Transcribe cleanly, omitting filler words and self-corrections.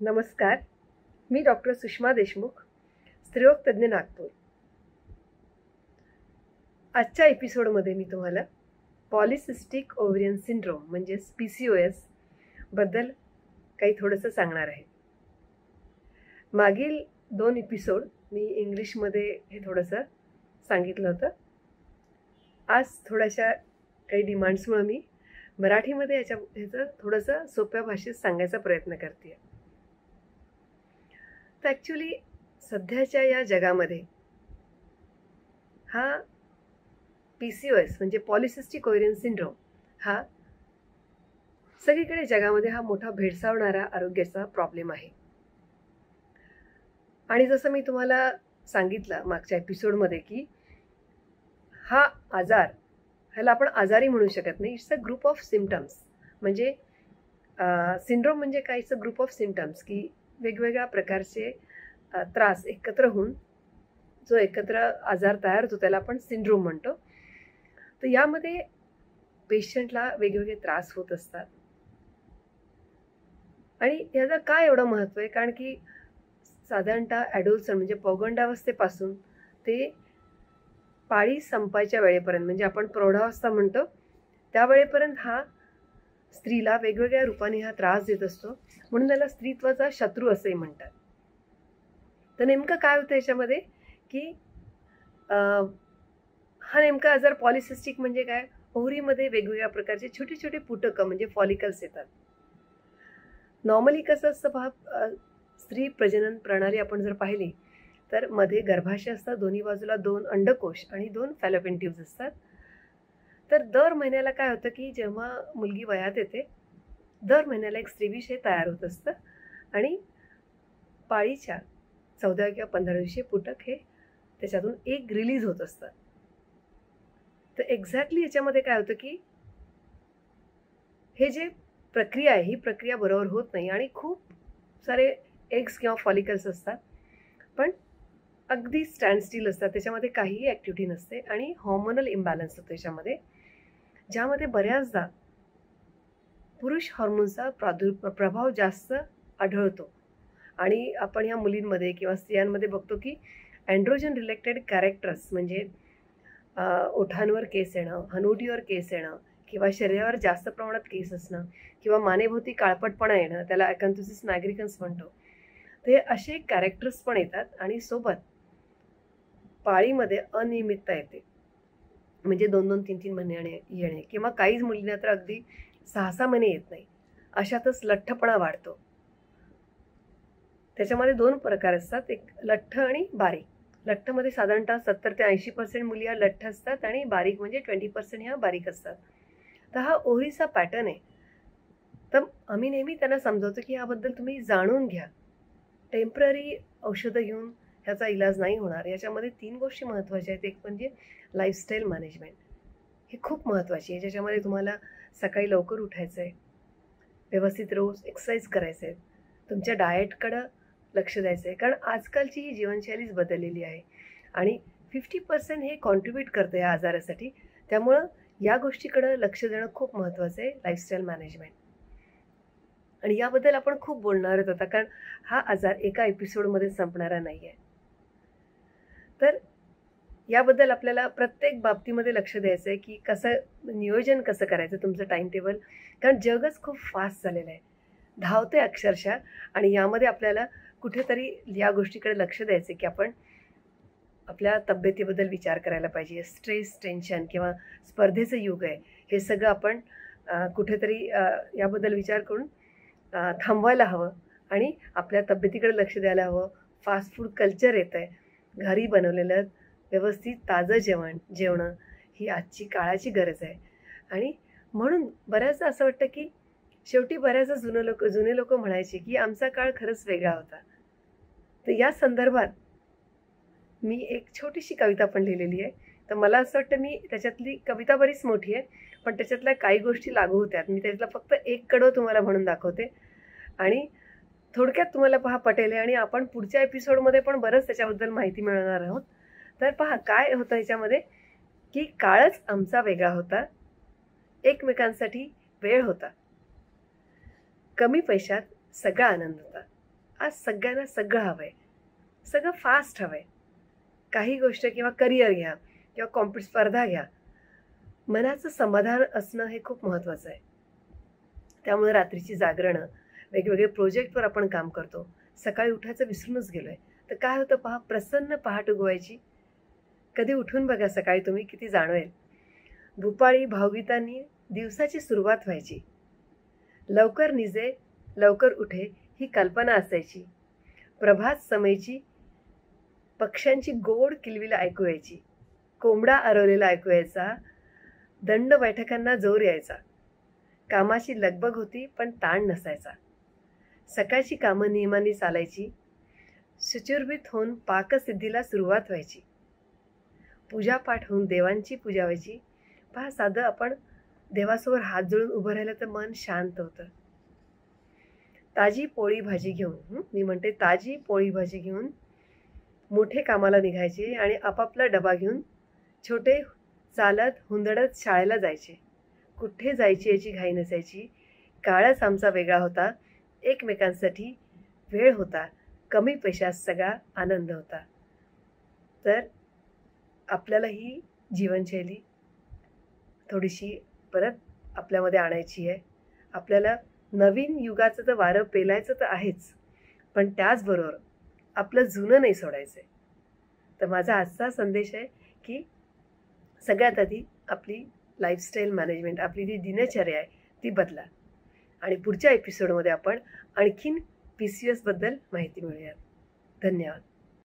नमस्कार, मी डॉक्टर सुषमा देशमुख, स्त्रीरोग तज्ज्ञ नागपूर. आजच्या एपिसोडमध्ये मी तुम्हाला पॉलिसिस्टिक ओव्हरियन सिंड्रोम म्हणजेच PCOS बद्दल काही थोडंसं सांगणार आहे. मागील 2 एपिसोड मी इंग्लिशमध्ये हे थोडंसं सांगितलं होतं. आज थोड्याशा काही डिमांड्समुळे मी मराठीमध्ये ह्याचं थोडंसं सोप्या भाषेत सांगायचा प्रयत्न करते आहे. तर ॲक्च्युली सध्याच्या या जगामध्ये हा PCOS म्हणजे पॉलिसिस्टिक ओव्हरियन सिंड्रोम हा सगळीकडे जगामध्ये हा मोठा भेडसावणारा आरोग्याचा प्रॉब्लेम आहे. आणि जसं मी तुम्हाला सांगितलं मागच्या एपिसोडमध्ये की हा आजार ह्याला आपण आजारी म्हणू शकत नाही. It's a group of symptoms. म्हणजे सिंड्रोम म्हणजे काय? It's a group of symptoms की वेगवेगळ्या प्रकारचे त्रास एकत्र होऊन जो एकत्र आजार तयार होतो त्याला आपण सिंड्रोम म्हणतो. तर यामध्ये पेशंटला वेगवेगळे त्रास होत असतात. आणि याचं काय एवढं महत्त्व आहे? कारण की साधारणतः ॲडोल्सन म्हणजे पौगंडावस्थेपासून ते पाळी संपायच्या वेळेपर्यंत म्हणजे आपण प्रौढावस्था म्हणतो त्या वेळेपर्यंत हा स्त्रीला वेगवेगळ्या रूपाने हा त्रास देत असतो. म्हणून त्याला स्त्रीत्वाचा शत्रू असेही म्हणतात. तर नेमकं काय होतं याच्यामध्ये की हा नेमका आजार पॉलिसिस्टिक म्हणजे काय? ओव्हरीमध्ये वेगवेगळ्या प्रकारचे छोटे छोटे पुटकं म्हणजे फॉलिकल्स येतात. नॉर्मली कसं असतं पहा, स्त्री प्रजनन प्रणाली आपण जर पाहिली तर मध्ये गर्भाशय असतात, दोन्ही बाजूला 2 अंडकोश आणि 2 फॅलोपियन ट्यूब्स असतात. तर दर महिन्याला काय होतं की जेव्हा मुलगी वयात येते दर महिन्याला एक स्त्रीविष हे तयार होत असतं आणि पाळीच्या 14 किंवा 15 दिवशी पुटक हे त्याच्यातून एक रिलीज होत असतं. तर एक्झॅक्टली याच्यामध्ये काय होतं की हे जे प्रक्रिया आहे ही प्रक्रिया बरोबर होत नाही आणि खूप सारे एग्स किंवा फॉलिकल्स असतात पण अगदी स्टँडस्टील असतात. त्याच्यामध्ये काहीही ॲक्टिव्हिटी नसते आणि हॉर्मोनल इम्बॅलन्स होतो त्याच्यामध्ये, ज्यामध्ये बऱ्याचदा पुरुष हॉर्मोन्सचा प्रभाव जास्त आढळतो. आणि आपण या मुलींमध्ये किंवा स्त्रियांमध्ये बघतो की अँड्रोजन रिलेटेड कॅरेक्टर्स म्हणजे ओठांवर केस येणं, हनुवटीवर केस येणं किंवा शरीरावर जास्त प्रमाणात केस असणं किंवा मानेभोवती काळपटपणा येणं, त्याला ॲकॅन्थोसिस नायग्रिकन्स म्हणतो. ते असे कॅरेक्टर्स पण येतात आणि सोबत पाळीमध्ये अनियमितता येते. म्हणजे 2-2, 3-3 महिने येणे किंवा काहीच मुलींना तर अगदी 6-6 महिने येत नाही. अशातच लठ्ठपणा वाढतो. त्याच्यामध्ये 2 प्रकार असतात, एक लठ्ठ आणि बारीक. लठ्ठमध्ये साधारणतः 70 ते 80% मुली या लठ्ठ असतात आणि बारीक म्हणजे 20% ह्या बारीक असतात. तर हा ओव्हरीचा पॅटर्न आहे. तर आम्ही नेहमी त्यांना समजावतो की याबद्दल तुम्ही जाणून घ्या. टेम्पररी औषधं घेऊन ह्याचा इलाज नाही होणार. याच्यामध्ये 3 गोष्टी महत्त्वाच्या आहेत. एक म्हणजे लाईफस्टाईल मॅनेजमेंट, ही खूप महत्त्वाची आहे. ज्याच्यामध्ये तुम्हाला सकाळी लवकर उठायचं आहे, व्यवस्थित रोज एक्सरसाइज करायचं आहे, तुमच्या डाएटकडं लक्ष द्यायचं आहे. कारण आजकालची ही जीवनशैलीच बदललेली आहे आणि 50% हे कॉन्ट्रीब्यूट करतं या आजारासाठी. त्यामुळं या गोष्टीकडं लक्ष देणं खूप महत्त्वाचं आहे, लाईफस्टाईल मॅनेजमेंट. आणि याबद्दल आपण खूप बोलणार आहोत आता, कारण हा आजार एका एपिसोडमध्ये संपणारा नाही आहे. तर याबद्दल आपल्याला प्रत्येक बाबतीमध्ये लक्ष द्यायचं आहे की कसं नियोजन कसं करायचं तुमचं टाईम टेबल. कारण जगच खूप फास्ट झालेलं आहे, धावते अक्षरशः. आणि यामध्ये आपल्याला कुठेतरी या गोष्टीकडे लक्ष द्यायचं आहे की आपण आपल्या तब्येतीबद्दल विचार करायला पाहिजे. स्ट्रेस, टेन्शन किंवा स्पर्धेचं युग आहे, हे सगळं आपण कुठेतरी याबद्दल विचार करून थांबवायला हवं आणि आपल्या तब्येतीकडे लक्ष द्यायला हवं. फास्ट फूड कल्चर येतं आहे, घरी बनवलेलं व्यवस्थित ताजं जेवणं ही आजची काळाची गरज आहे. आणि म्हणून बऱ्याचदा असं वाटतं की शेवटी बऱ्याचदा जुने लोक म्हणायचे की आमचा काळ खरंच वेगळा होता. तर या संदर्भात मी एक छोटीशी कविता पण लिहिलेली आहे. तर मला असं वाटतं मी त्याच्यातली कविता बरीच मोठी आहे पण त्याच्यातल्या काही गोष्टी लागू होत्यात. मी त्याच्यातला फक्त एक कडवं तुम्हाला म्हणून दाखवते आणि थोडक्यात तुम्हाला पहा पटेल. आणि आपण पुढच्या एपिसोडमध्ये पण बरंच त्याच्याबद्दल माहिती मिळवणार आहोत. तर पहा काय होतं याच्यामध्ये की काळच आमचा वेगळा होता, एकमेकांसाठी वेळ होता, कमी पैशात सगळा आनंद होता. आज सगळ्यांना सगळं हवं आहे, सगळं फास्ट हवं आहे. काही गोष्ट किंवा करिअर घ्या किंवा स्पर्धा घ्या, मनाचं समाधान असणं हे खूप महत्त्वाचं आहे. त्यामुळे रात्रीची जागरणं, वेगवेगळे प्रोजेक्टवर आपण काम करतो, सकाळी उठायचं विसरूनच गेलो आहे. तर काय होतं पहा, प्रसन्न पहाट उगवायची. कधी उठून बघा सकाळी तुम्ही, किती जाणवेल. भूपाळी भावगीतांनी दिवसाची सुरुवात व्हायची. लवकर निजे लवकर उठे ही कल्पना असायची. प्रभात समयची पक्ष्यांची गोड किलबिल ऐकू यायची. कोंबडा आरवलेला ऐकू यायचा. दंड बैठकांना जोर यायचा. कामाची लगबग होती पण ताण नसायचा. सकाळची कामं नियमाने चालायची. शुचिर्भूत होऊन पाकसिद्धीला सुरुवात व्हायची. पूजापाठ होऊन देवांची पूजा व्हायची. पहा, साधं आपण देवासमोर हात जोडून उभं राहिलं तर मन शांत होतं. ताजी पोळी भाजी घेऊन, मी म्हणते ताजी पोळी भाजी घेऊन मोठे कामाला निघायचे आणि आपापला डबा घेऊन छोटे चालत हुंदडत शाळेला जायचे. कुठे जायची याची घाई नसायची. काळच आमचा वेगळा होता. एकमेकांसाठी वेळ होता. कमी पैशात सगळा आनंद होता. तर आपल्याला ही जीवनशैली थोडीशी परत आपल्यामध्ये आणायची आहे. आपल्याला नवीन युगाचं तर वारं पेलायचं तर आहेच, पण त्याचबरोबर आपलं जुनं नाही सोडायचं आहे. तर माझा आजचा संदेश आहे की सगळ्यात आधी आपली लाईफस्टाईल मॅनेजमेंट, आपली जी दिनचर्या आहे ती बदला. आणि पुढच्या एपिसोडमध्ये आपण आणखीन PCOS बद्दल माहिती मिळूयात. धन्यवाद.